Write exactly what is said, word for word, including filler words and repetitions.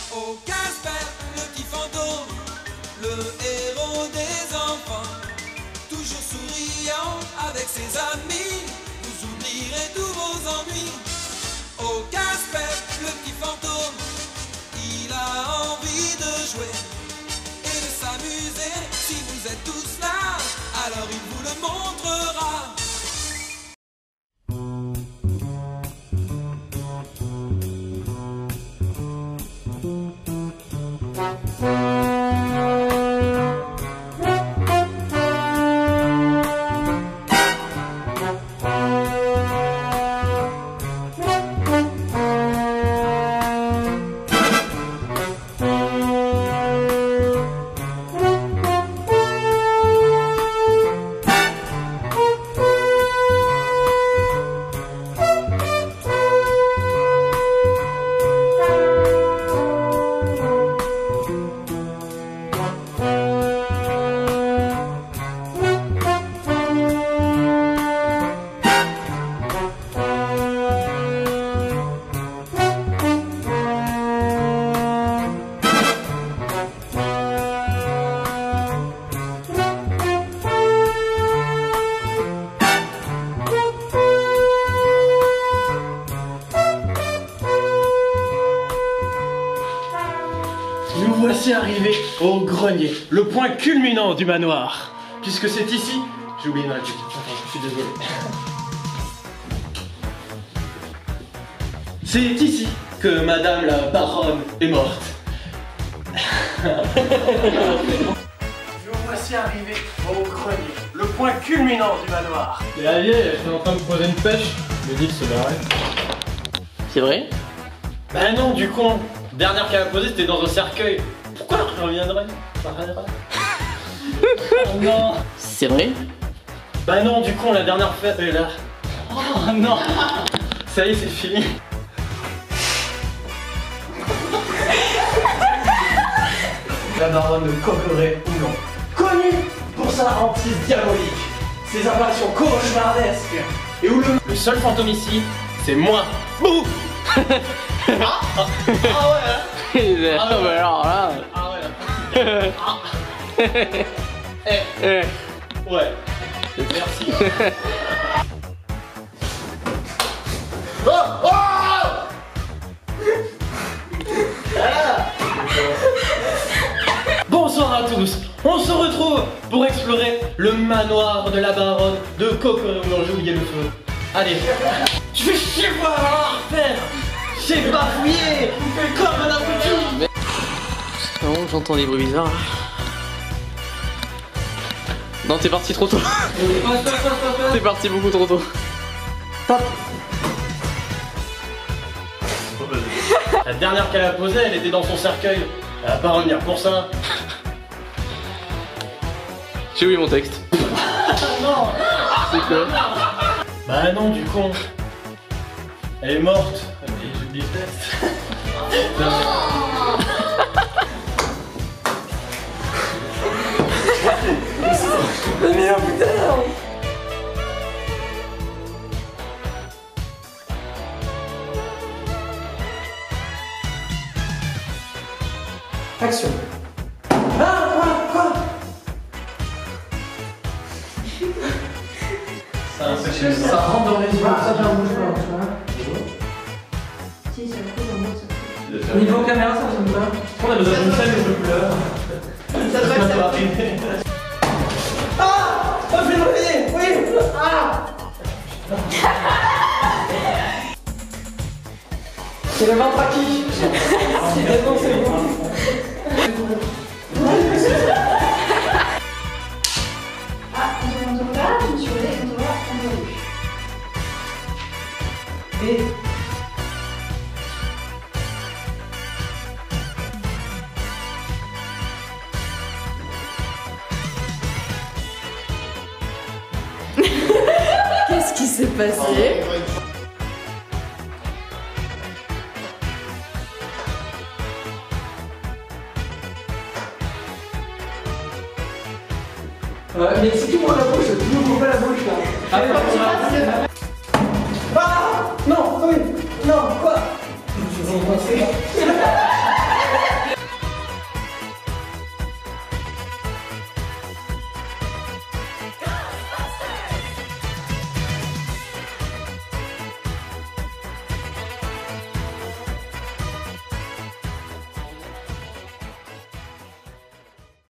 Oh Casper, le petit fantôme, le héros des enfants, toujours souriant avec ses amis, vous oublierez tous vos ennuis. Oh Casper, le petit fantôme, il a envie de jouer et de s'amuser. Si vous êtes tous là, alors il vous le montrera. Nous voici arrivés au grenier, le point culminant du manoir. Puisque c'est ici... J'ai oublié une réplique, attends, je suis désolé. C'est ici que Madame la Baronne est morte. Nous voici arrivés au grenier, le point culminant du manoir. Et la vieille, elle était en train de poser une pêche, je lui ai dit de se barrer. C'est vrai? Bah non, du con. Dernière qu'elle a posée, c'était dans un cercueil. Pourquoi elle reviendrait? Oh non. C'est vrai? Bah non, du con, la dernière fois, elle est là. Oh non. Ça y est, c'est fini. La baronne de Cocoré ou non, connue pour sa hantise diabolique, ses apparitions cauchemardesques, et où le... Le seul fantôme ici, c'est moi. Bouh. ah, ah, ah ouais, Ah bah alors là. ah ouais, ah. Eh, Eh. ouais, merci. Oh, oh ah. Bonsoir à tous, on se retrouve pour explorer le manoir de la baronne de Cocoré où j'ai oublié le feu. Allez, tu fais chier pour avoir à faire. J'ai bafouillé, comme un abruti. Non, j'entends des bruits bizarres là. Non, t'es parti trop tôt. T'es parti beaucoup trop tôt. Top. La dernière qu'elle a posée, elle était dans son cercueil. Elle va pas revenir pour ça. J'ai oublié mon texte. Non. C'est quoi? Bah non, du con. Elle est morte. Mais je déteste. Mais un putain. Action. Ah, quoi, quoi? Ça, ça rentre dans les yeux, ça fait un bouge pas, tu vois. Si, ça coule dans mon ça. Niveau caméra, ça fonctionne pas. On a besoin d'une scène de pleure. Ça doit être ça. Ah! Oh, je vais me réveiller! Oui! Ah! C'est le ventre à qui? C'est bon, c'est bon. Ah, on se revoit, je me suis relevée, on se revoit, on se revoit. Et... Qu'est-ce qui s'est passé? Ouais, mais si tu ouvres la bouche, tu n'ouvres pas la bouche là. Ah, ah non, oui, non, quoi? Ils ont pensé.